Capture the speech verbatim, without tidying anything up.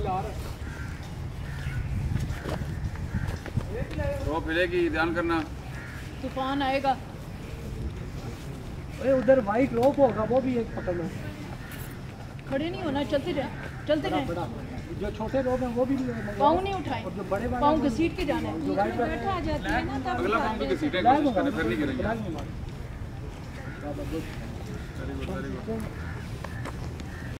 रोप मिलेगी, ध्यान करना, तूफान आएगा। अरे उधर वाइट रोप होगा, वो भी एक पकड़ लो। खड़े नहीं होना, चलते रहे, चलते रहे। जो छोटे रोप हैं वो भी पाँव नहीं उठाए, जो बड़े पाँव घसीट के जाना है। बैठा आ जाती है ना तब अगला पाँव तो घसीटेगा, फिर नहीं गिरेंगे। Very good very good.